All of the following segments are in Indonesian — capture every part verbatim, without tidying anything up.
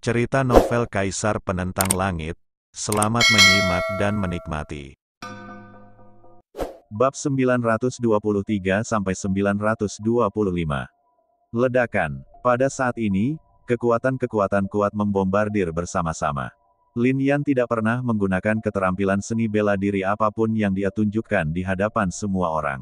Cerita novel Kaisar Penentang Langit. Selamat menyimak dan menikmati. Bab sembilan ratus dua puluh tiga sampai sembilan ratus dua puluh lima. Ledakan. Pada saat ini, kekuatan-kekuatan kuat membombardir bersama-sama. Lin Yan tidak pernah menggunakan keterampilan seni bela diri apapun yang dia tunjukkan di hadapan semua orang.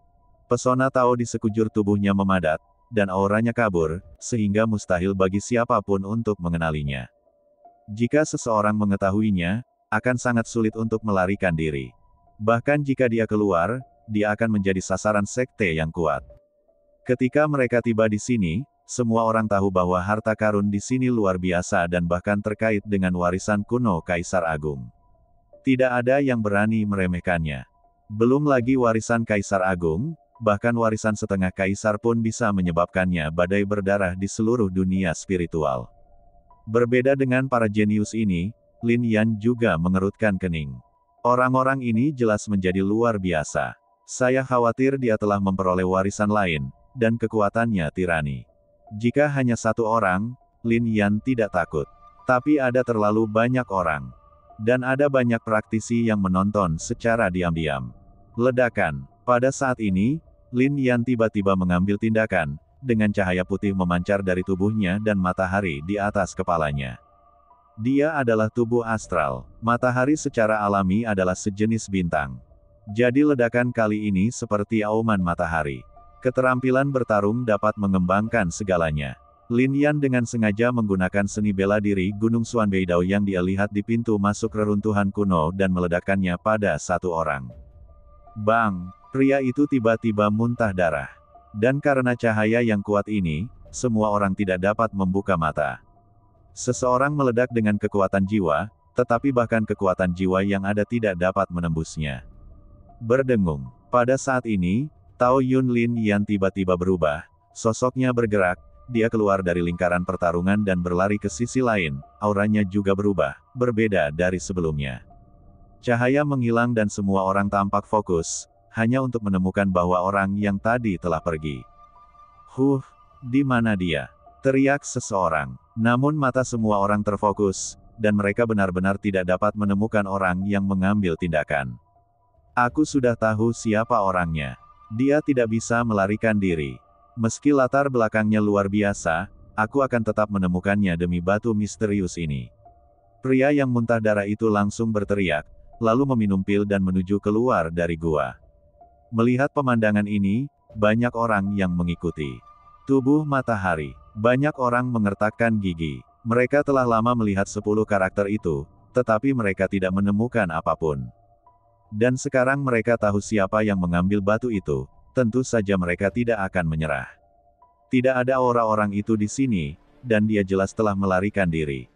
Pesona Tao di sekujur tubuhnya memadat, dan auranya kabur, sehingga mustahil bagi siapapun untuk mengenalinya. Jika seseorang mengetahuinya, akan sangat sulit untuk melarikan diri. Bahkan jika dia keluar, dia akan menjadi sasaran sekte yang kuat. Ketika mereka tiba di sini, semua orang tahu bahwa harta karun di sini luar biasa dan bahkan terkait dengan warisan kuno Kaisar Agung. Tidak ada yang berani meremehkannya. Belum lagi warisan Kaisar Agung, bahkan warisan setengah kaisar pun bisa menyebabkannya badai berdarah di seluruh dunia spiritual. Berbeda dengan para jenius ini, Lin Yan juga mengerutkan kening. Orang-orang ini jelas menjadi luar biasa. Saya khawatir dia telah memperoleh warisan lain, dan kekuatannya tirani. Jika hanya satu orang, Lin Yan tidak takut. Tapi ada terlalu banyak orang. Dan ada banyak praktisi yang menonton secara diam-diam. Ledakan. Pada saat ini, Lin Yan tiba-tiba mengambil tindakan, dengan cahaya putih memancar dari tubuhnya dan matahari di atas kepalanya. Dia adalah tubuh astral. Matahari secara alami adalah sejenis bintang. Jadi ledakan kali ini seperti auman matahari. Keterampilan bertarung dapat mengembangkan segalanya. Lin Yan dengan sengaja menggunakan seni bela diri Gunung Xuanbeidao yang dia lihat di pintu masuk reruntuhan kuno dan meledakkannya pada satu orang. Bang! Pria itu tiba-tiba muntah darah. Dan karena cahaya yang kuat ini, semua orang tidak dapat membuka mata. Seseorang meledak dengan kekuatan jiwa, tetapi bahkan kekuatan jiwa yang ada tidak dapat menembusnya. Berdengung. Pada saat ini, Tao Yun Lin Yan tiba-tiba berubah, sosoknya bergerak, dia keluar dari lingkaran pertarungan dan berlari ke sisi lain, auranya juga berubah, berbeda dari sebelumnya. Cahaya menghilang dan semua orang tampak fokus, hanya untuk menemukan bahwa orang yang tadi telah pergi. Huh, di mana dia? Teriak seseorang. Namun mata semua orang terfokus, dan mereka benar-benar tidak dapat menemukan orang yang mengambil tindakan. Aku sudah tahu siapa orangnya. Dia tidak bisa melarikan diri. Meski latar belakangnya luar biasa, aku akan tetap menemukannya demi batu misterius ini. Pria yang muntah darah itu langsung berteriak, lalu meminum pil dan menuju keluar dari gua. Melihat pemandangan ini, banyak orang yang mengikuti. Tubuh matahari. Banyak orang mengertakkan gigi. Mereka telah lama melihat sepuluh karakter itu, tetapi mereka tidak menemukan apapun. Dan sekarang mereka tahu siapa yang mengambil batu itu, tentu saja mereka tidak akan menyerah. Tidak ada aura orang itu di sini, dan dia jelas telah melarikan diri.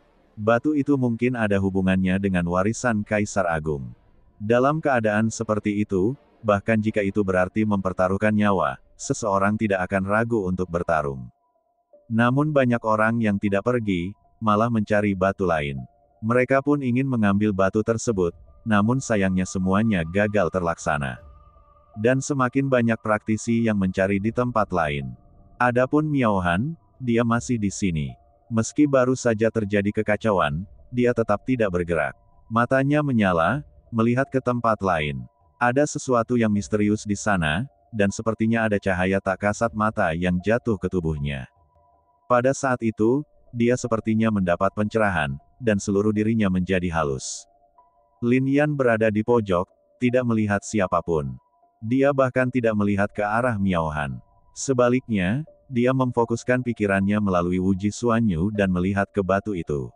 Batu itu mungkin ada hubungannya dengan warisan Kaisar Agung. Dalam keadaan seperti itu, bahkan jika itu berarti mempertaruhkan nyawa, seseorang tidak akan ragu untuk bertarung. Namun banyak orang yang tidak pergi, malah mencari batu lain. Mereka pun ingin mengambil batu tersebut, namun sayangnya semuanya gagal terlaksana. Dan semakin banyak praktisi yang mencari di tempat lain. Adapun Miao Han, dia masih di sini. Meski baru saja terjadi kekacauan, dia tetap tidak bergerak. Matanya menyala, melihat ke tempat lain. Ada sesuatu yang misterius di sana, dan sepertinya ada cahaya tak kasat mata yang jatuh ke tubuhnya. Pada saat itu, dia sepertinya mendapat pencerahan, dan seluruh dirinya menjadi halus. Lin Yan berada di pojok, tidak melihat siapapun. Dia bahkan tidak melihat ke arah Miao Han. Sebaliknya, dia memfokuskan pikirannya melalui Wuji Xuanyu dan melihat ke batu itu.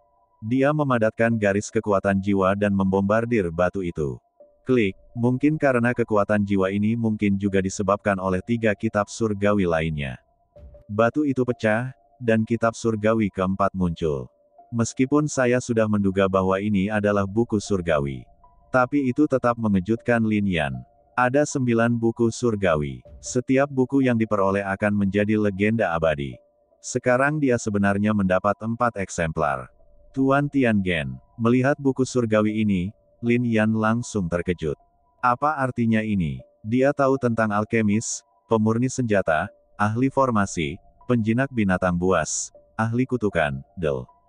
Dia memadatkan garis kekuatan jiwa dan membombardir batu itu. Klik, mungkin karena kekuatan jiwa ini mungkin juga disebabkan oleh tiga kitab surgawi lainnya. Batu itu pecah, dan kitab surgawi keempat muncul. Meskipun saya sudah menduga bahwa ini adalah buku surgawi. Tapi itu tetap mengejutkan Lin Yan. Ada sembilan buku surgawi. Setiap buku yang diperoleh akan menjadi legenda abadi. Sekarang dia sebenarnya mendapat empat eksemplar. Tuan Tiangen, melihat buku surgawi ini, Lin Yan langsung terkejut. Apa artinya ini? Dia tahu tentang alkemis, pemurni senjata, ahli formasi, penjinak binatang buas, ahli kutukan, del.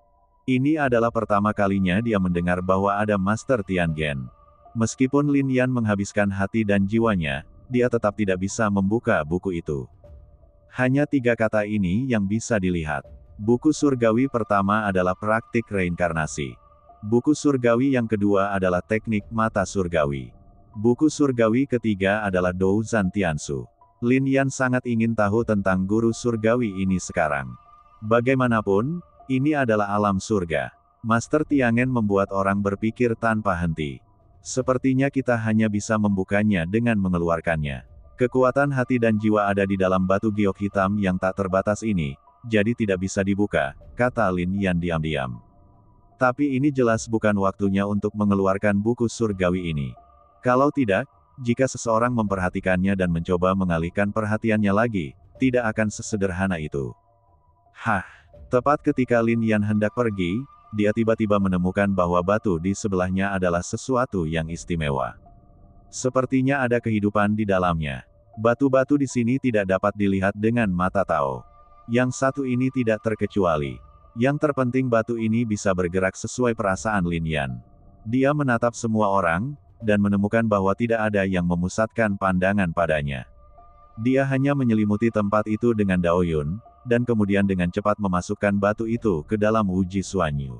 Ini adalah pertama kalinya dia mendengar bahwa ada Master Tiangen. Meskipun Lin Yan menghabiskan hati dan jiwanya, dia tetap tidak bisa membuka buku itu. Hanya tiga kata ini yang bisa dilihat. Buku surgawi pertama adalah praktik reinkarnasi. Buku surgawi yang kedua adalah teknik mata surgawi. Buku surgawi ketiga adalah Douzan Tiansu. Lin Yan sangat ingin tahu tentang guru surgawi ini sekarang. Bagaimanapun, ini adalah alam surga. Master Tiangen membuat orang berpikir tanpa henti. Sepertinya kita hanya bisa membukanya dengan mengeluarkannya. Kekuatan hati dan jiwa ada di dalam batu giok hitam yang tak terbatas ini, jadi tidak bisa dibuka, kata Lin Yan diam-diam. Tapi ini jelas bukan waktunya untuk mengeluarkan buku surgawi ini. Kalau tidak, jika seseorang memperhatikannya dan mencoba mengalihkan perhatiannya lagi, tidak akan sesederhana itu. Hah! Tepat ketika Lin Yan hendak pergi, dia tiba-tiba menemukan bahwa batu di sebelahnya adalah sesuatu yang istimewa. Sepertinya ada kehidupan di dalamnya. Batu-batu di sini tidak dapat dilihat dengan mata Tao. Yang satu ini tidak terkecuali. Yang terpenting batu ini bisa bergerak sesuai perasaan Lin Yan. Dia menatap semua orang, dan menemukan bahwa tidak ada yang memusatkan pandangan padanya. Dia hanya menyelimuti tempat itu dengan Daoyun, dan kemudian dengan cepat memasukkan batu itu ke dalam Wuji Suanyu.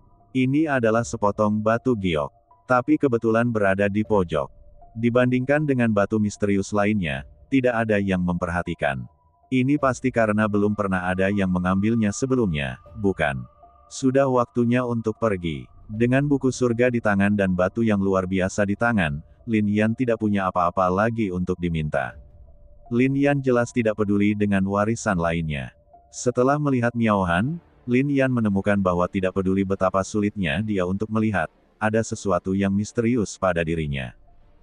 Ini adalah sepotong batu giok, tapi kebetulan berada di pojok. Dibandingkan dengan batu misterius lainnya, tidak ada yang memperhatikan. Ini pasti karena belum pernah ada yang mengambilnya sebelumnya, bukan? Sudah waktunya untuk pergi. Dengan buku surga di tangan dan batu yang luar biasa di tangan, Lin Yan tidak punya apa-apa lagi untuk diminta. Lin Yan jelas tidak peduli dengan warisan lainnya. Setelah melihat Miao Han, Lin Yan menemukan bahwa tidak peduli betapa sulitnya dia untuk melihat, ada sesuatu yang misterius pada dirinya.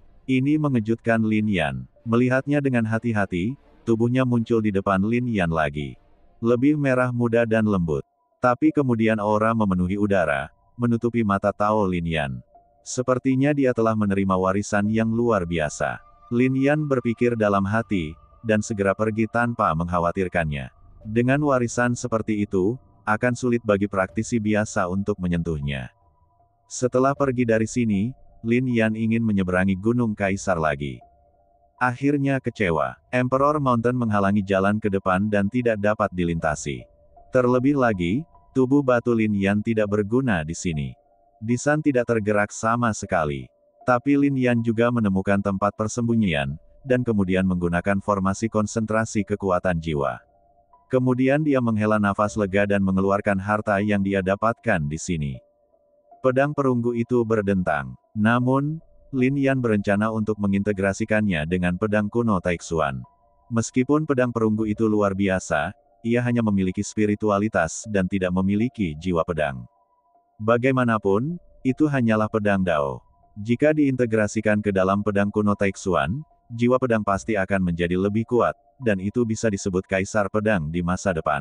Ini mengejutkan Lin Yan. Melihatnya dengan hati-hati, tubuhnya muncul di depan Lin Yan lagi. Lebih merah muda dan lembut. Tapi kemudian aura memenuhi udara, menutupi mata Tao Lin Yan. Sepertinya dia telah menerima warisan yang luar biasa. Lin Yan berpikir dalam hati, dan segera pergi tanpa mengkhawatirkannya. Dengan warisan seperti itu, akan sulit bagi praktisi biasa untuk menyentuhnya. Setelah pergi dari sini, Lin Yan ingin menyeberangi Gunung Kaisar lagi. Akhirnya kecewa, Emperor Mountain menghalangi jalan ke depan dan tidak dapat dilintasi. Terlebih lagi, tubuh batu Lin Yan tidak berguna di sini. Disan tidak tergerak sama sekali. Tapi Lin Yan juga menemukan tempat persembunyian, dan kemudian menggunakan formasi konsentrasi kekuatan jiwa. Kemudian dia menghela nafas lega dan mengeluarkan harta yang dia dapatkan di sini. Pedang perunggu itu berdentang. Namun, Lin Yan berencana untuk mengintegrasikannya dengan pedang kuno Taixuan. Meskipun pedang perunggu itu luar biasa, ia hanya memiliki spiritualitas dan tidak memiliki jiwa pedang. Bagaimanapun, itu hanyalah pedang Dao. Jika diintegrasikan ke dalam pedang kuno Taixuan, jiwa pedang pasti akan menjadi lebih kuat, dan itu bisa disebut kaisar pedang di masa depan.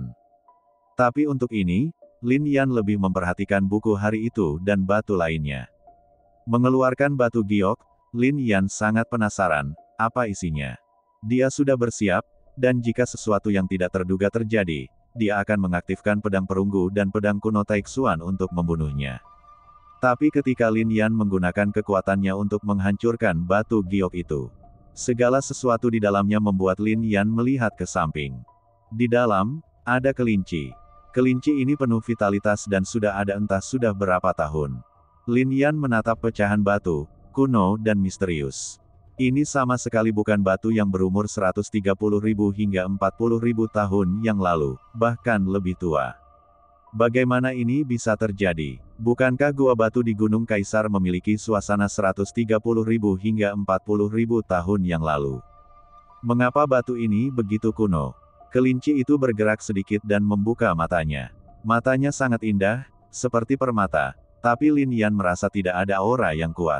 Tapi untuk ini, Lin Yan lebih memperhatikan buku hari itu dan batu lainnya. Mengeluarkan batu giok, Lin Yan sangat penasaran, apa isinya. Dia sudah bersiap, dan jika sesuatu yang tidak terduga terjadi, dia akan mengaktifkan pedang perunggu dan pedang kuno Taixuan untuk membunuhnya. Tapi ketika Lin Yan menggunakan kekuatannya untuk menghancurkan batu giok itu, segala sesuatu di dalamnya membuat Lin Yan melihat ke samping. Di dalam, ada kelinci. Kelinci ini penuh vitalitas dan sudah ada entah sudah berapa tahun. Lin Yan menatap pecahan batu, kuno dan misterius. Ini sama sekali bukan batu yang berumur seratus tiga puluh ribu hingga empat puluh ribu tahun yang lalu, bahkan lebih tua. Bagaimana ini bisa terjadi? Bukankah gua batu di Gunung Kaisar memiliki suasana seratus tiga puluh ribu hingga empat puluh ribu tahun yang lalu? Mengapa batu ini begitu kuno? Kelinci itu bergerak sedikit dan membuka matanya. Matanya sangat indah, seperti permata, tapi Lin Yan merasa tidak ada aura yang kuat.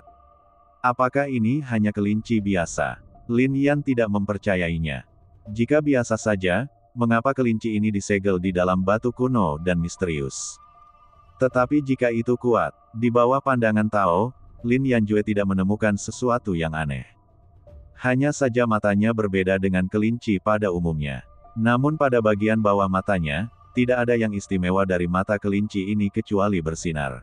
Apakah ini hanya kelinci biasa? Lin Yan tidak mempercayainya. Jika biasa saja, mengapa kelinci ini disegel di dalam batu kuno dan misterius? Tetapi jika itu kuat, di bawah pandangan Tao, Lin Yanjue tidak menemukan sesuatu yang aneh. Hanya saja matanya berbeda dengan kelinci pada umumnya. Namun pada bagian bawah matanya, tidak ada yang istimewa dari mata kelinci ini kecuali bersinar.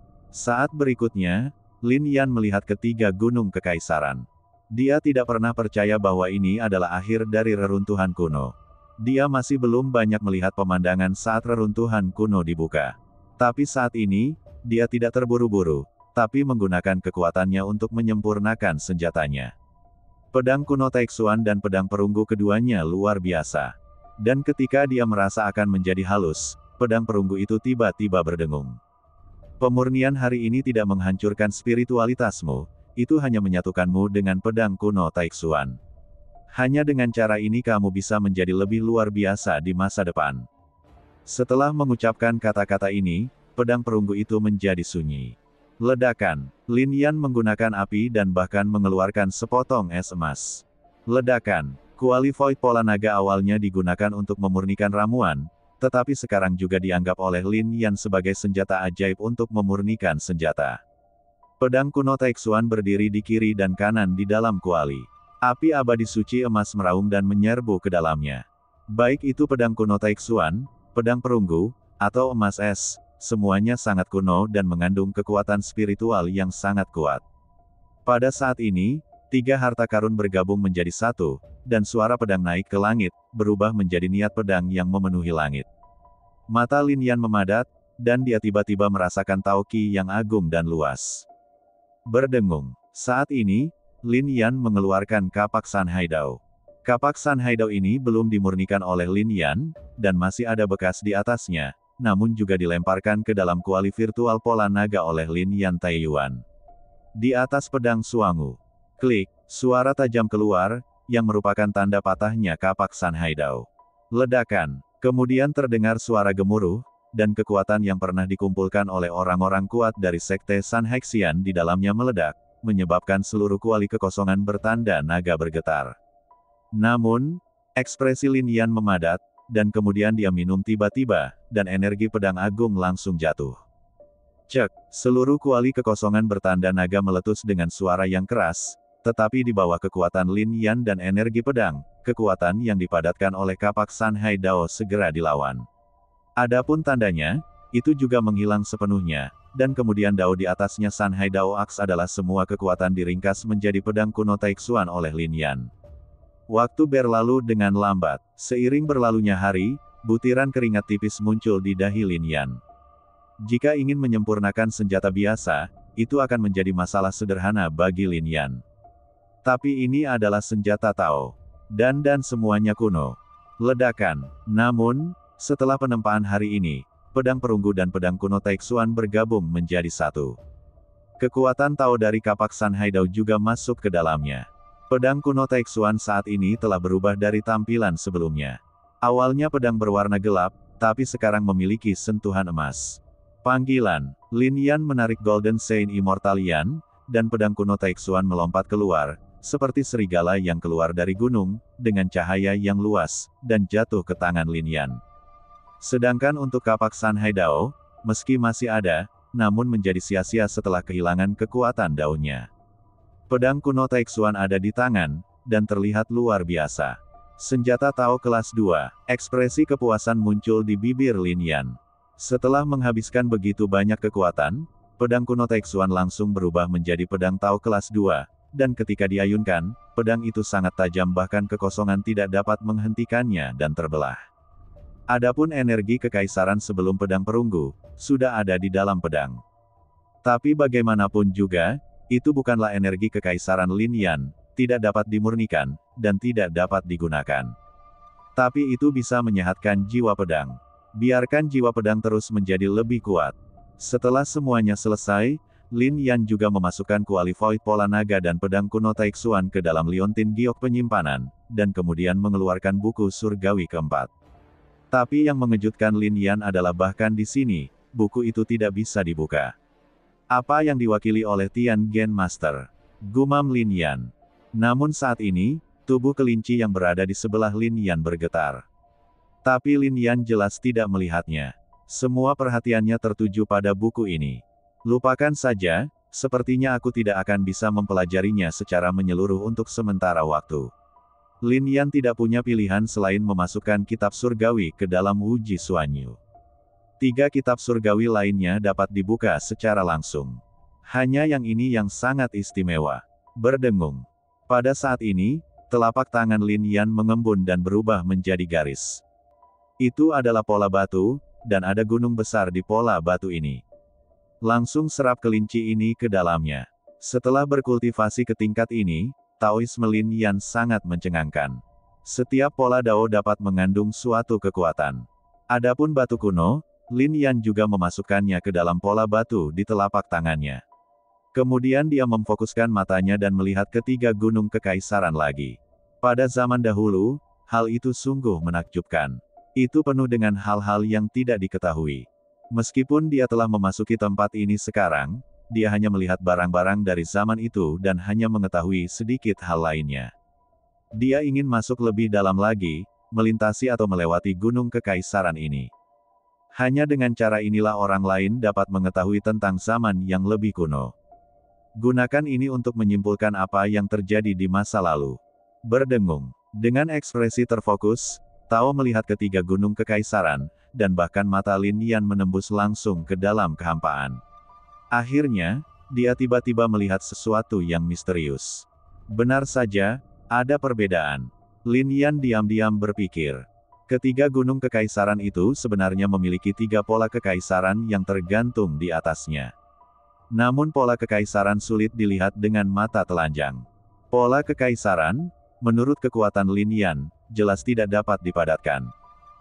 Saat berikutnya, Lin Yan melihat ketiga gunung kekaisaran. Dia tidak pernah percaya bahwa ini adalah akhir dari reruntuhan kuno. Dia masih belum banyak melihat pemandangan saat reruntuhan kuno dibuka. Tapi saat ini, dia tidak terburu-buru, tapi menggunakan kekuatannya untuk menyempurnakan senjatanya. Pedang kuno Taixuan dan pedang perunggu keduanya luar biasa. Dan ketika dia merasa akan menjadi halus, pedang perunggu itu tiba-tiba berdengung. Pemurnian hari ini tidak menghancurkan spiritualitasmu, itu hanya menyatukanmu dengan pedang kuno Taixuan. Hanya dengan cara ini kamu bisa menjadi lebih luar biasa di masa depan. Setelah mengucapkan kata-kata ini, pedang perunggu itu menjadi sunyi. Ledakan. Lin Yan menggunakan api dan bahkan mengeluarkan sepotong es emas. Ledakan. Kuali Void Pola Naga awalnya digunakan untuk memurnikan ramuan, tetapi sekarang juga dianggap oleh Lin Yan sebagai senjata ajaib untuk memurnikan senjata. Pedang kuno Taixuan berdiri di kiri dan kanan di dalam kuali. Api abadi suci emas meraung dan menyerbu ke dalamnya. Baik itu pedang kuno Taixuan, pedang perunggu, atau emas es, semuanya sangat kuno dan mengandung kekuatan spiritual yang sangat kuat. Pada saat ini, tiga harta karun bergabung menjadi satu, dan suara pedang naik ke langit, berubah menjadi niat pedang yang memenuhi langit. Mata Lin Yan memadat, dan dia tiba-tiba merasakan Taoqi yang agung dan luas. Berdengung. Saat ini, Lin Yan mengeluarkan kapak San Haidao. Kapak San Haidao ini belum dimurnikan oleh Lin Yan, dan masih ada bekas di atasnya, namun juga dilemparkan ke dalam kuali virtual pola naga oleh Lin Yan Taiyuan. Di atas pedang Suangu. Klik, suara tajam keluar, yang merupakan tanda patahnya kapak San Haidao. Ledakan. Kemudian terdengar suara gemuruh, dan kekuatan yang pernah dikumpulkan oleh orang-orang kuat dari sekte San Hexian di dalamnya meledak, menyebabkan seluruh kuali kekosongan bertanda naga bergetar. Namun, ekspresi Lin Yan memadat, dan kemudian dia minum tiba-tiba, dan energi pedang agung langsung jatuh. Cek, seluruh kuali kekosongan bertanda naga meletus dengan suara yang keras, tetapi di bawah kekuatan Lin Yan dan energi pedang, kekuatan yang dipadatkan oleh kapak San Haidao segera dilawan. Adapun tandanya, itu juga menghilang sepenuhnya, dan kemudian dao di atasnya San Haidao Axe adalah semua kekuatan diringkas menjadi pedang kuno Taixuan oleh Lin Yan. Waktu berlalu dengan lambat, seiring berlalunya hari, butiran keringat tipis muncul di dahi Lin Yan. Jika ingin menyempurnakan senjata biasa, itu akan menjadi masalah sederhana bagi Lin Yan. Tapi ini adalah senjata Tao. Dan dan semuanya kuno. Ledakan. Namun, setelah penempaan hari ini, pedang perunggu dan pedang kuno Taixuan bergabung menjadi satu. Kekuatan Tao dari kapak San Haidao juga masuk ke dalamnya. Pedang kuno Taixuan saat ini telah berubah dari tampilan sebelumnya. Awalnya pedang berwarna gelap, tapi sekarang memiliki sentuhan emas. Panggilan. Lin Yan menarik Golden Sein Immortalian, dan pedang kuno Taixuan melompat keluar, seperti serigala yang keluar dari gunung, dengan cahaya yang luas, dan jatuh ke tangan Lin Yan. Sedangkan untuk kapak San Haidao, meski masih ada, namun menjadi sia-sia setelah kehilangan kekuatan daunnya. Pedang kuno Taixuan ada di tangan, dan terlihat luar biasa. Senjata Tao kelas dua, ekspresi kepuasan muncul di bibir Lin Yan. Setelah menghabiskan begitu banyak kekuatan, pedang kuno Taixuan langsung berubah menjadi pedang Tao kelas dua, dan ketika diayunkan, pedang itu sangat tajam bahkan kekosongan tidak dapat menghentikannya dan terbelah. Adapun energi kekaisaran sebelum pedang perunggu, sudah ada di dalam pedang. Tapi bagaimanapun juga, itu bukanlah energi kekaisaran Lin Yan, tidak dapat dimurnikan, dan tidak dapat digunakan. Tapi itu bisa menyehatkan jiwa pedang. Biarkan jiwa pedang terus menjadi lebih kuat. Setelah semuanya selesai, Lin Yan juga memasukkan kuali Void Pola Naga dan pedang kuno Taixuan ke dalam liontin giok penyimpanan, dan kemudian mengeluarkan buku surgawi keempat. Tapi yang mengejutkan Lin Yan adalah bahkan di sini, buku itu tidak bisa dibuka. Apa yang diwakili oleh Tian Gen Master? Gumam Lin Yan. Namun saat ini, tubuh kelinci yang berada di sebelah Lin Yan bergetar. Tapi Lin Yan jelas tidak melihatnya. Semua perhatiannya tertuju pada buku ini. Lupakan saja, sepertinya aku tidak akan bisa mempelajarinya secara menyeluruh untuk sementara waktu. Lin Yan tidak punya pilihan selain memasukkan kitab surgawi ke dalam Wuji Suanyu. Tiga kitab surgawi lainnya dapat dibuka secara langsung. Hanya yang ini yang sangat istimewa. Berdengung. Pada saat ini, telapak tangan Lin Yan mengembun dan berubah menjadi garis. Itu adalah pola batu, dan ada gunung besar di pola batu ini. Langsung serap kelinci ini ke dalamnya. Setelah berkultivasi ke tingkat ini, Taoisme Lin Yan sangat mencengangkan. Setiap pola Dao dapat mengandung suatu kekuatan. Adapun batu kuno, Lin Yan juga memasukkannya ke dalam pola batu di telapak tangannya. Kemudian dia memfokuskan matanya dan melihat ketiga gunung kekaisaran lagi. Pada zaman dahulu, hal itu sungguh menakjubkan. Itu penuh dengan hal-hal yang tidak diketahui. Meskipun dia telah memasuki tempat ini sekarang, dia hanya melihat barang-barang dari zaman itu dan hanya mengetahui sedikit hal lainnya. Dia ingin masuk lebih dalam lagi, melintasi atau melewati gunung kekaisaran ini. Hanya dengan cara inilah orang lain dapat mengetahui tentang zaman yang lebih kuno. Gunakan ini untuk menyimpulkan apa yang terjadi di masa lalu. Berdengung. Dengan ekspresi terfokus, Tao melihat ketiga gunung kekaisaran, dan bahkan mata Lin Yan menembus langsung ke dalam kehampaan. Akhirnya, dia tiba-tiba melihat sesuatu yang misterius. Benar saja, ada perbedaan. Lin Yan diam-diam berpikir. Ketiga gunung kekaisaran itu sebenarnya memiliki tiga pola kekaisaran yang tergantung di atasnya. Namun pola kekaisaran sulit dilihat dengan mata telanjang. Pola kekaisaran, menurut kekuatan Lin Yan, jelas tidak dapat dipadatkan.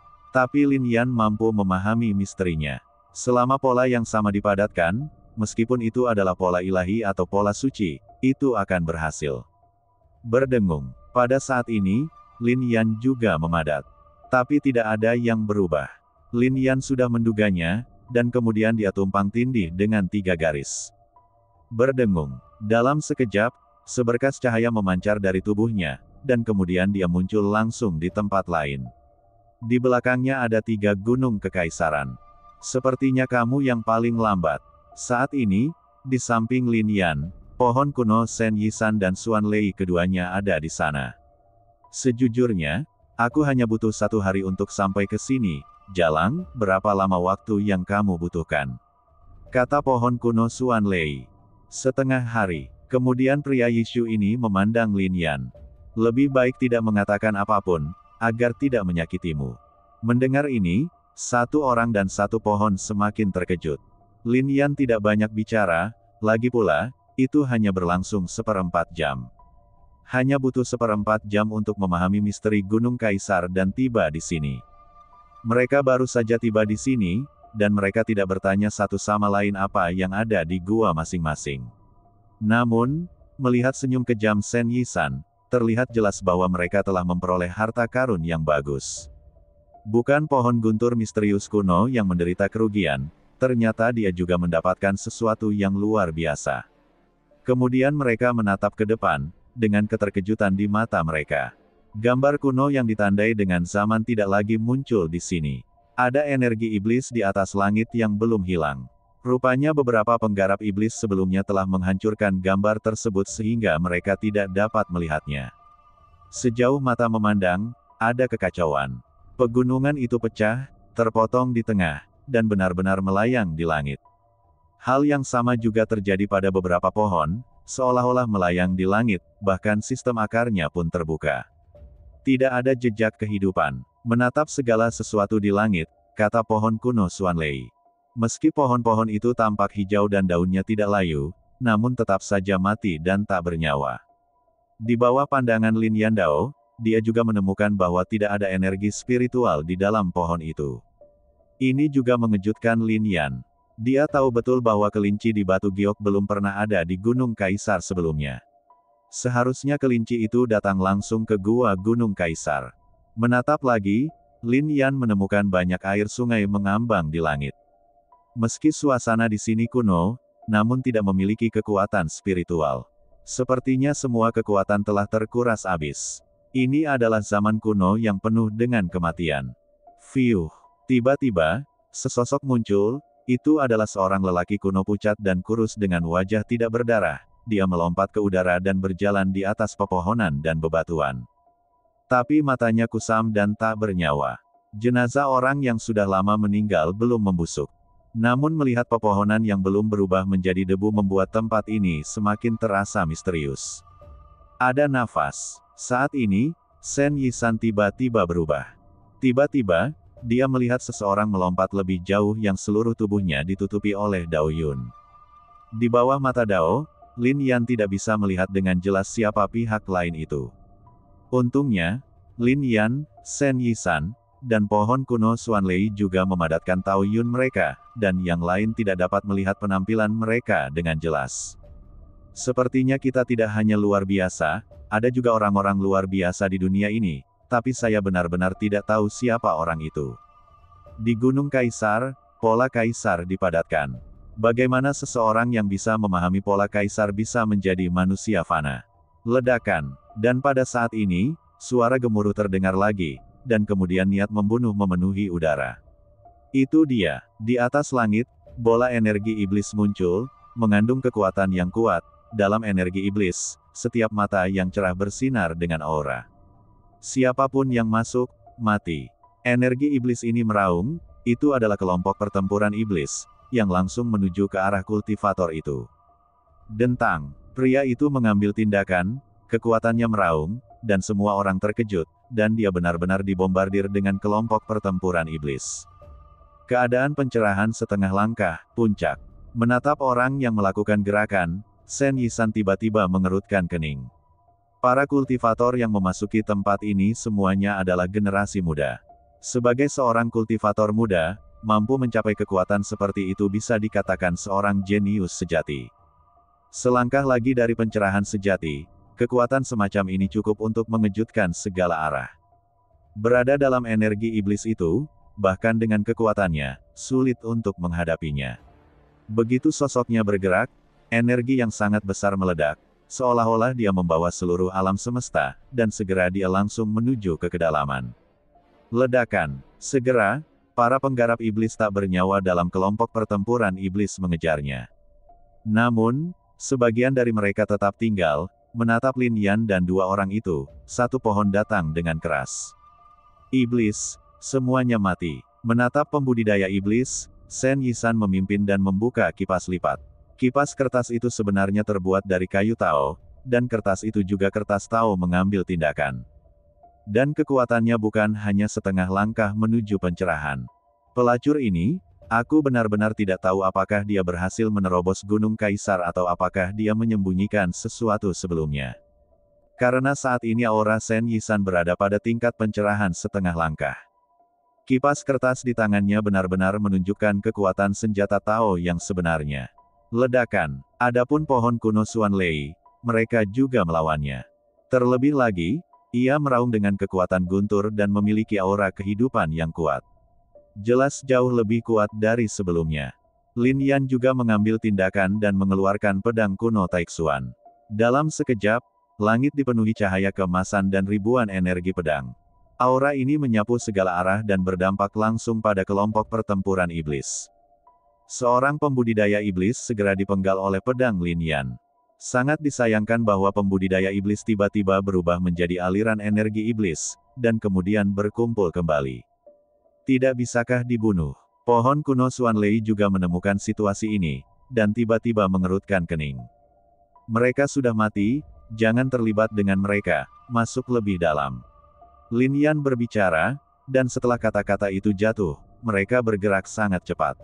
Tapi Lin Yan mampu memahami misterinya. Selama pola yang sama dipadatkan, meskipun itu adalah pola ilahi atau pola suci, itu akan berhasil. Berdengung. Pada saat ini, Lin Yan juga memadat. Tapi tidak ada yang berubah. Lin Yan sudah menduganya, dan kemudian dia tumpang tindih dengan tiga garis. Berdengung. Dalam sekejap, seberkas cahaya memancar dari tubuhnya, dan kemudian dia muncul langsung di tempat lain. Di belakangnya ada tiga gunung kekaisaran. Sepertinya kamu yang paling lambat. Saat ini, di samping Lin Yan, pohon kuno Shen Yisan dan Xuan Lei keduanya ada di sana. Sejujurnya, aku hanya butuh satu hari untuk sampai ke sini. Jalang, berapa lama waktu yang kamu butuhkan? Kata pohon kuno Xuan Lei. Setengah hari. Kemudian pria Yishu ini memandang Lin Yan. Lebih baik tidak mengatakan apapun, agar tidak menyakitimu. Mendengar ini, satu orang dan satu pohon semakin terkejut. Lin Yan tidak banyak bicara, lagi pula, itu hanya berlangsung seperempat jam. Hanya butuh seperempat jam untuk memahami misteri Gunung Kaisar dan tiba di sini. Mereka baru saja tiba di sini, dan mereka tidak bertanya satu sama lain apa yang ada di gua masing-masing. Namun, melihat senyum kejam Shen Yisan, terlihat jelas bahwa mereka telah memperoleh harta karun yang bagus. Bukan pohon guntur misterius kuno yang menderita kerugian, ternyata dia juga mendapatkan sesuatu yang luar biasa. Kemudian mereka menatap ke depan, dengan keterkejutan di mata mereka. Gambar kuno yang ditandai dengan zaman tidak lagi muncul di sini. Ada energi iblis di atas langit yang belum hilang. Rupanya beberapa penggarap iblis sebelumnya telah menghancurkan gambar tersebut sehingga mereka tidak dapat melihatnya. Sejauh mata memandang, ada kekacauan. Pegunungan itu pecah, terpotong di tengah, dan benar-benar melayang di langit. Hal yang sama juga terjadi pada beberapa pohon, seolah-olah melayang di langit, bahkan sistem akarnya pun terbuka. Tidak ada jejak kehidupan. Menatap segala sesuatu di langit, kata pohon kuno Xuan Lei. Meski pohon-pohon itu tampak hijau dan daunnya tidak layu, namun tetap saja mati dan tak bernyawa. Di bawah pandangan Lin Yandao, dia juga menemukan bahwa tidak ada energi spiritual di dalam pohon itu. Ini juga mengejutkan Lin Yan. Dia tahu betul bahwa kelinci di Batu Giok belum pernah ada di Gunung Kaisar sebelumnya. Seharusnya kelinci itu datang langsung ke gua Gunung Kaisar. Menatap lagi, Lin Yan menemukan banyak air sungai mengambang di langit. Meski suasana di sini kuno, namun tidak memiliki kekuatan spiritual. Sepertinya semua kekuatan telah terkuras habis. Ini adalah zaman kuno yang penuh dengan kematian. Fiuh. Tiba-tiba, sesosok muncul, itu adalah seorang lelaki kuno pucat dan kurus dengan wajah tidak berdarah. Dia melompat ke udara dan berjalan di atas pepohonan dan bebatuan. Tapi matanya kusam dan tak bernyawa. Jenazah orang yang sudah lama meninggal belum membusuk. Namun melihat pepohonan yang belum berubah menjadi debu membuat tempat ini semakin terasa misterius. Ada nafas. Saat ini, Shen Yisan tiba-tiba berubah. Tiba-tiba, dia melihat seseorang melompat lebih jauh yang seluruh tubuhnya ditutupi oleh Dao Yun. Di bawah mata Dao, Lin Yan tidak bisa melihat dengan jelas siapa pihak lain itu. Untungnya, Lin Yan, Shen Yisan, dan pohon kuno Xuanlei juga memadatkan Tao Yun mereka, dan yang lain tidak dapat melihat penampilan mereka dengan jelas. Sepertinya kita tidak hanya luar biasa, ada juga orang-orang luar biasa di dunia ini, tapi saya benar-benar tidak tahu siapa orang itu. Di Gunung Kaisar, pola Kaisar dipadatkan. Bagaimana seseorang yang bisa memahami pola Kaisar bisa menjadi manusia fana? Ledakan. Dan pada saat ini, suara gemuruh terdengar lagi, dan kemudian niat membunuh memenuhi udara. Itu dia. Di atas langit, bola energi iblis muncul, mengandung kekuatan yang kuat. Dalam energi iblis, setiap mata yang cerah bersinar dengan aura. Siapapun yang masuk, mati. Energi iblis ini meraung, itu adalah kelompok pertempuran iblis, yang langsung menuju ke arah kultivator itu. Dentang. Pria itu mengambil tindakan, kekuatannya meraung, dan semua orang terkejut, dan dia benar-benar dibombardir dengan kelompok pertempuran iblis. Keadaan pencerahan setengah langkah, puncak. Menatap orang yang melakukan gerakan, Shen Yisan tiba-tiba mengerutkan kening. Para kultivator yang memasuki tempat ini semuanya adalah generasi muda. Sebagai seorang kultivator muda, mampu mencapai kekuatan seperti itu bisa dikatakan seorang jenius sejati. Selangkah lagi dari pencerahan sejati, kekuatan semacam ini cukup untuk mengejutkan segala arah. Berada dalam energi iblis itu, bahkan dengan kekuatannya, sulit untuk menghadapinya. Begitu sosoknya bergerak, energi yang sangat besar meledak, seolah-olah dia membawa seluruh alam semesta, dan segera dia langsung menuju ke kedalaman. Ledakan. Segera, para penggarap iblis tak bernyawa dalam kelompok pertempuran iblis mengejarnya. Namun, sebagian dari mereka tetap tinggal, menatap Lin Yan dan dua orang itu. Satu pohon datang dengan keras. Iblis, semuanya mati. Menatap pembudidaya iblis, Shen Yisan memimpin dan membuka kipas lipat. Kipas kertas itu sebenarnya terbuat dari kayu Tao, dan kertas itu juga kertas Tao mengambil tindakan. Dan kekuatannya bukan hanya setengah langkah menuju pencerahan. Pelacur ini, aku benar-benar tidak tahu apakah dia berhasil menerobos Gunung Kaisar atau apakah dia menyembunyikan sesuatu sebelumnya. Karena saat ini aura Shen Yisan berada pada tingkat pencerahan setengah langkah. Kipas kertas di tangannya benar-benar menunjukkan kekuatan senjata Tao yang sebenarnya. Ledakan. Adapun pohon kuno Xuanlei, mereka juga melawannya. Terlebih lagi, ia meraung dengan kekuatan guntur dan memiliki aura kehidupan yang kuat. Jelas jauh lebih kuat dari sebelumnya. Lin Yan juga mengambil tindakan dan mengeluarkan pedang kuno Taixuan. Dalam sekejap, langit dipenuhi cahaya keemasan dan ribuan energi pedang. Aura ini menyapu segala arah dan berdampak langsung pada kelompok pertempuran iblis. Seorang pembudidaya iblis segera dipenggal oleh pedang Lin Yan. Sangat disayangkan bahwa pembudidaya iblis tiba-tiba berubah menjadi aliran energi iblis, dan kemudian berkumpul kembali. Tidak bisakah dibunuh? Pohon kuno Xuanlei juga menemukan situasi ini, dan tiba-tiba mengerutkan kening. Mereka sudah mati, jangan terlibat dengan mereka, masuk lebih dalam. Lin Yan berbicara, dan setelah kata-kata itu jatuh, mereka bergerak sangat cepat.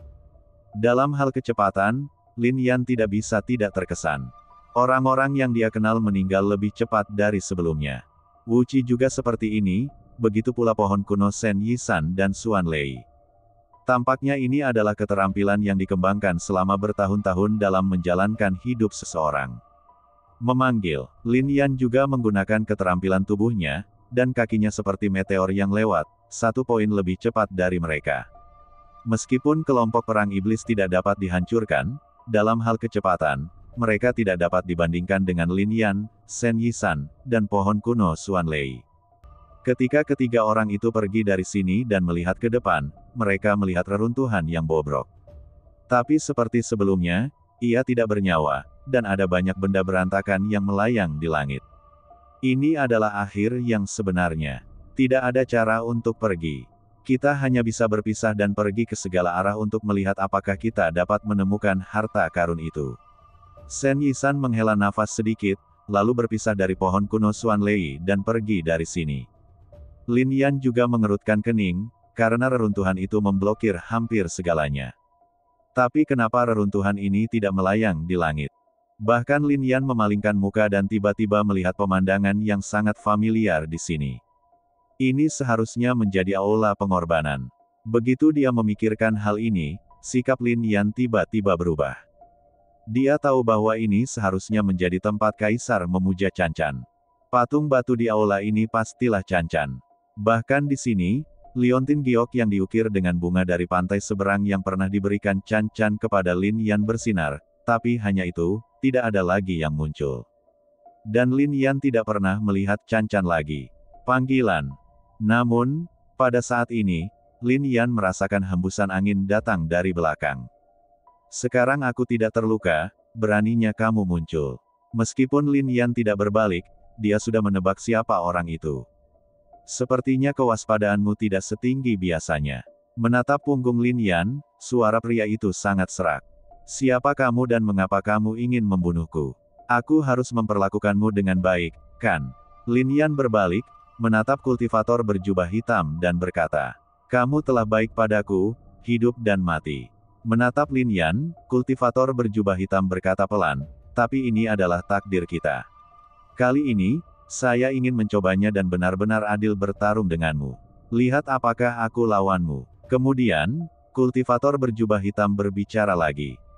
Dalam hal kecepatan, Lin Yan tidak bisa tidak terkesan. Orang-orang yang dia kenal meninggal lebih cepat dari sebelumnya. Wu Qi juga seperti ini, begitu pula pohon kuno Shen Yisan dan Xuanlei. Tampaknya ini adalah keterampilan yang dikembangkan selama bertahun-tahun dalam menjalankan hidup seseorang. Memanggil, Lin Yan juga menggunakan keterampilan tubuhnya, dan kakinya seperti meteor yang lewat, satu poin lebih cepat dari mereka. Meskipun kelompok perang iblis tidak dapat dihancurkan, dalam hal kecepatan, mereka tidak dapat dibandingkan dengan Lin Yan, Shen Yisan, dan pohon kuno Xuanlei. Ketika ketiga orang itu pergi dari sini dan melihat ke depan, mereka melihat reruntuhan yang bobrok. Tapi seperti sebelumnya, ia tidak bernyawa, dan ada banyak benda berantakan yang melayang di langit. Ini adalah akhir yang sebenarnya. Tidak ada cara untuk pergi. Kita hanya bisa berpisah dan pergi ke segala arah untuk melihat apakah kita dapat menemukan harta karun itu. Shen Yisan menghela nafas sedikit, lalu berpisah dari pohon kuno Xuanlei dan pergi dari sini. Lin Yan juga mengerutkan kening, karena reruntuhan itu memblokir hampir segalanya. Tapi kenapa reruntuhan ini tidak melayang di langit? Bahkan Lin Yan memalingkan muka dan tiba-tiba melihat pemandangan yang sangat familiar di sini. Ini seharusnya menjadi aula pengorbanan. Begitu dia memikirkan hal ini, sikap Lin Yan tiba-tiba berubah. Dia tahu bahwa ini seharusnya menjadi tempat kaisar memuja Can Can. Patung batu di aula ini pastilah Can Can. Bahkan di sini, liontin giok yang diukir dengan bunga dari pantai seberang yang pernah diberikan Can Can kepada Lin Yan bersinar, tapi hanya itu, tidak ada lagi yang muncul. Dan Lin Yan tidak pernah melihat Can Can lagi. Panggilan. Namun, pada saat ini, Lin Yan merasakan hembusan angin datang dari belakang. Sekarang aku tidak terluka, beraninya kamu muncul. Meskipun Lin Yan tidak berbalik, dia sudah menebak siapa orang itu. Sepertinya kewaspadaanmu tidak setinggi biasanya. Menatap punggung Lin Yan, suara pria itu sangat serak. Siapa kamu dan mengapa kamu ingin membunuhku? Aku harus memperlakukanmu dengan baik, kan? Lin Yan berbalik, menatap kultivator berjubah hitam dan berkata, kamu telah baik padaku, hidup dan mati. Menatap Lin Yan, kultivator berjubah hitam berkata pelan, tapi ini adalah takdir kita. Kali ini, saya ingin mencobanya dan benar-benar adil bertarung denganmu. Lihat apakah aku lawanmu. Kemudian, kultivator berjubah hitam berbicara lagi.